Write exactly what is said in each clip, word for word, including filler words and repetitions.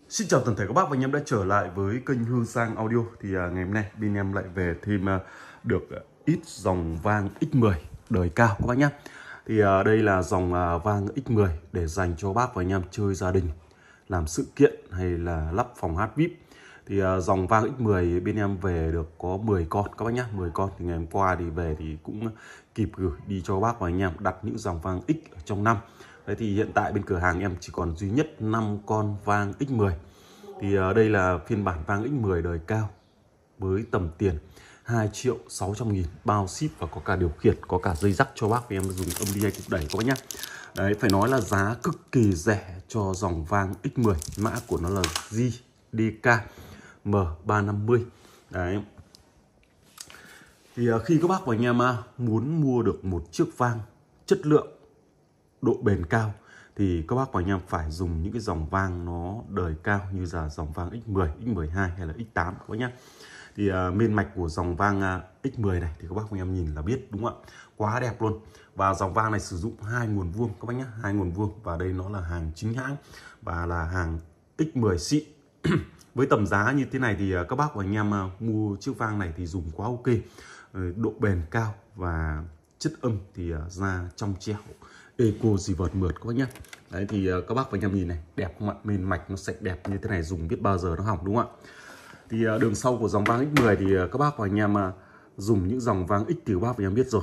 Xin chào toàn thể các bác và anh em đã trở lại với kênh Hương Giang Audio. Thì à, ngày hôm nay bên em lại về thêm à, được à, ít dòng vang ích mười đời cao các bác nhé. Thì à, đây là dòng à, vang ích mười để dành cho bác và anh em chơi gia đình, làm sự kiện hay là lắp phòng hát vi ai pi. Thì à, dòng vang ích mười bên em về được có mười con các bác nhé, mười con. Thì ngày hôm qua thì về thì cũng kịp gửi đi cho bác và anh em đặt những dòng vang X ở trong năm. Đấy thì hiện tại bên cửa hàng em chỉ còn duy nhất năm con vang ích mười. Thì uh, đây là phiên bản vang ích mười đời cao với tầm tiền hai triệu sáu trăm nghìn, bao ship và có cả điều khiển, có cả dây dắt cho bác và em dùng âm đi hay cục đẩy các bác nhé. Đấy, phải nói là giá cực kỳ rẻ cho dòng vang ích mười. Mã của nó là G D K M ba năm mươi. Đấy. Thì uh, khi các bác và anh em uh, muốn mua được một chiếc vang chất lượng, độ bền cao thì các bác và anh em phải dùng những cái dòng vang nó đời cao như là dòng vang ích mười, ích mười hai hay là ích tám các bác nhé. Thì uh, main mạch của dòng vang uh, ích mười này thì các bác và anh em nhìn là biết, đúng không ạ? Quá đẹp luôn. Và dòng vang này sử dụng hai nguồn vuông các bác nhé, hai nguồn vuông, và đây nó là hàng chính hãng và là hàng ích mười xịn. Với tầm giá như thế này thì uh, các bác và anh em uh, mua chiếc vang này thì dùng quá ok. Uh, độ bền cao và chất âm thì uh, ra trong trẻo, eco dì vợt mượt các bác nhé. Đấy thì uh, các bác và anh em nhìn này, đẹp không ạ? Main mạch nó sạch đẹp như thế này, dùng biết bao giờ nó hỏng, đúng không ạ? Thì uh, đường sau của dòng vang ích mười thì uh, các bác và anh em uh, dùng những dòng vang X thì các bác và anh em biết rồi.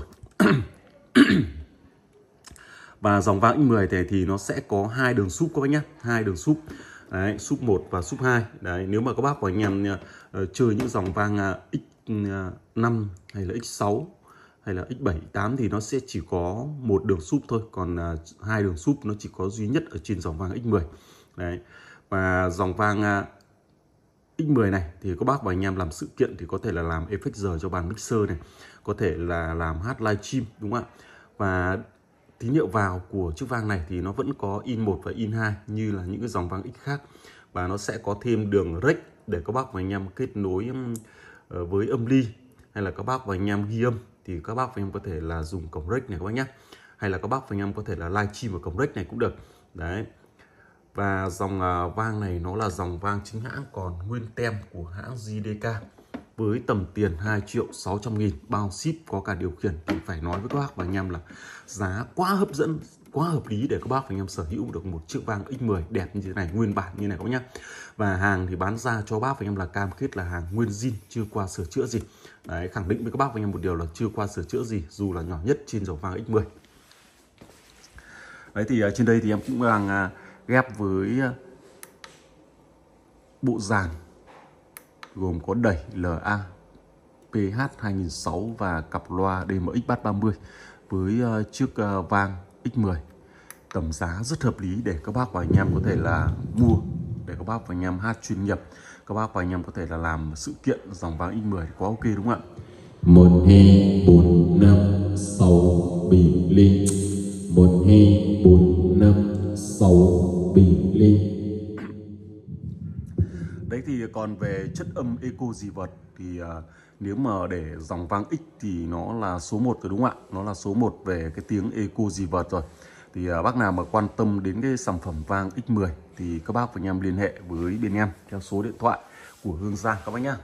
Và dòng vang ích mười thì, thì nó sẽ có hai đường súp các bác nhé, hai đường súp. Đấy, súp một và súp hai. Đấy, nếu mà các bác và anh em uh, chơi những dòng vang uh, ích năm hay là ích sáu hay là ích bảy, tám thì nó sẽ chỉ có một đường súp thôi, còn uh, hai đường súp nó chỉ có duy nhất ở trên dòng vang ích mười. Đấy. Và dòng vang uh, ích mười này thì các bác và anh em làm sự kiện thì có thể là làm effect giờ cho bàn mixer này, có thể là làm hát livestream, đúng không ạ? Và tín hiệu vào của chiếc vang này thì nó vẫn có in một và in hai như là những cái dòng vang X khác, và nó sẽ có thêm đường rec để các bác và anh em kết nối uh, với âm ly, hay là các bác và anh em ghi âm thì các bác và anh em có thể là dùng cổng rec này các bác nhé, hay là các bác và anh em có thể là livestream ở cổng rec này cũng được. Đấy. Và dòng uh, vang này nó là dòng vang chính hãng, còn nguyên tem của hãng G D K với tầm tiền hai triệu sáu trăm nghìn, bao ship có cả điều khiển. Thì phải nói với các bác và anh em là giá quá hấp dẫn, quá hợp lý để các bác và anh em sở hữu được một chiếc vang ích mười đẹp như thế này, nguyên bản như này các bác nhé. Và hàng thì bán ra cho bác và anh em là cam kết là hàng nguyên zin, chưa qua sửa chữa gì. Đấy, khẳng định với các bác và anh em một điều là chưa qua sửa chữa gì, dù là nhỏ nhất trên dòng vang ích mười. Đấy thì uh, trên đây thì em cũng đang uh, ghép với uh, bộ dàn gồm có đẩy L A P H hai nghìn sáu trăm và cặp loa D M X ba ba mươi với uh, chiếc uh, vang ích mười. Tầm giá rất hợp lý để các bác và anh em có thể là mua, để các bác và anh em hát chuyên nghiệp, các bác và anh em có thể là làm sự kiện dòng vang ích mười quá ok, đúng không ạ? Một hai bốn năm sáu bình linh, một hai bốn năm sáu bình linh. Đấy thì còn về chất âm eco dì vợt thì uh, nếu mà để dòng vang X thì nó là số một rồi, đúng không ạ? Nó là số một về cái tiếng eco dì vợt rồi. Thì uh, bác nào mà quan tâm đến cái sản phẩm vang ích mười thì các bác và anh em liên hệ với bên em theo số điện thoại của Hương Giang các bác nhá.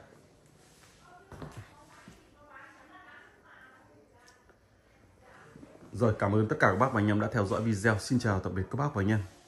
Rồi, cảm ơn tất cả các bác và anh em đã theo dõi video. Xin chào tạm biệt các bác và anh em.